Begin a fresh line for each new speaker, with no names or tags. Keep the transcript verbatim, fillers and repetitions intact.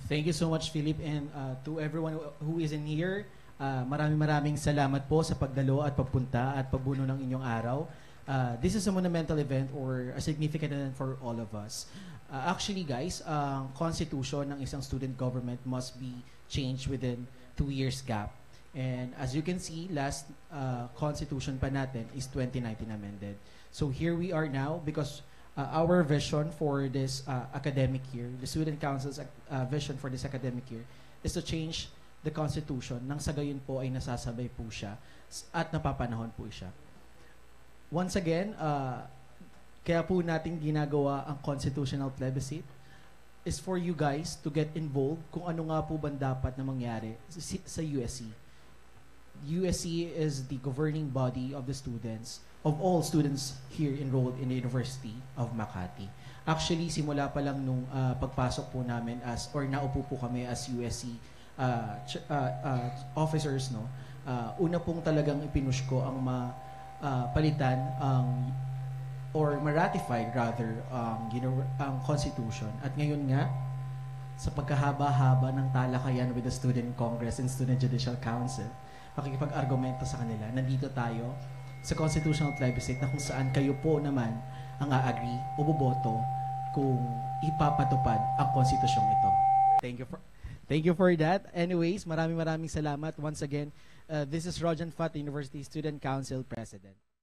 Thank you so much, Philip, and uh, to everyone who is in here, uh, maraming maraming salamat po sa pagdalo at pagpunta at pagbuno ng inyong araw. Uh, this is a monumental event or a significant event for all of us. Uh, actually, guys, ang constitution ng isang student government must be changed within two years gap. And as you can see, last uh, constitution pa natin is twenty nineteen amended. So here we are now because Uh, our vision for this uh, academic year, the Student Council's uh, vision for this academic year, is to change the Constitution nang sa gayon po ay nasasabay po siya at napapanahon po siya. Once again, uh, kaya po natin ginagawa ang constitutional plebiscite is for you guys to get involved kung ano nga po ba dapat na mangyari sa U S C. U S C is the governing body of the students, of all students here enrolled in the University of Makati. Actually, simula pa lang nung uh, pagpasok po namin as, or naupo po kami as U S C uh, uh, uh, officers, no, uh, una pong talagang ipinush ko ang mapalitan uh, ang, or ma-ratify rather, ang, you know, ang Constitution. At ngayon nga, sa pagkahaba-haba ng talakayan with the Student Congress and Student Judicial Council, makikipag-argumento sa kanila, nandito tayo sa constitutional plebiscite na kung saan kayo po naman ang a-agree o boboto kung ipapatupad ang konstitusyong ito. Thank you for Thank you for that. Anyways, maraming maraming salamat once again. Uh, this is Rojan Fat, University Student Council President.